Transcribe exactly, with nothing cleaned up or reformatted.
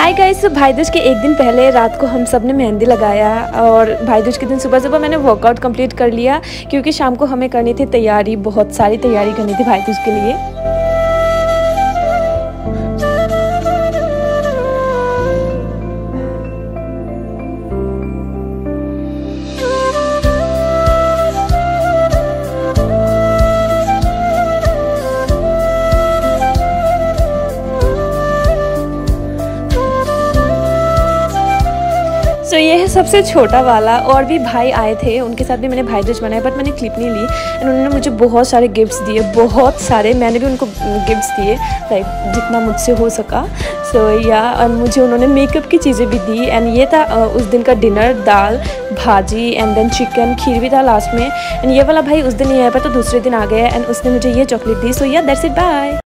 Hi guys, भाई दूज के एक दिन पहले रात को हम सब ने मेहंदी लगाया और भाई दूज के दिन सुबह सुबह मैंने वर्कआउट कंप्लीट कर लिया क्योंकि शाम को हमें करनी थी तैयारी, बहुत सारी तैयारी करनी थी भाई दूज के लिए। तो ये है सबसे छोटा वाला, और भी भाई आए थे, उनके साथ भी मैंने भाई दूज बनाया बट मैंने क्लिप नहीं ली। एंड उन्होंने मुझे बहुत सारे गिफ्ट्स दिए, बहुत सारे, मैंने भी उनको गिफ्ट्स दिए लाइक जितना मुझसे हो सका। सो so, या और मुझे उन्होंने मेकअप की चीज़ें भी दी। एंड ये था उस दिन का डिनर, दाल भाजी एंड देन चिकन, खीर भी था लास्ट में। एंड ये वाला भाई उस दिन नहीं आया पर तो दूसरे दिन आ गया एंड उसने मुझे ये चॉकलेट दी। सो या दैट्स इट, बाय।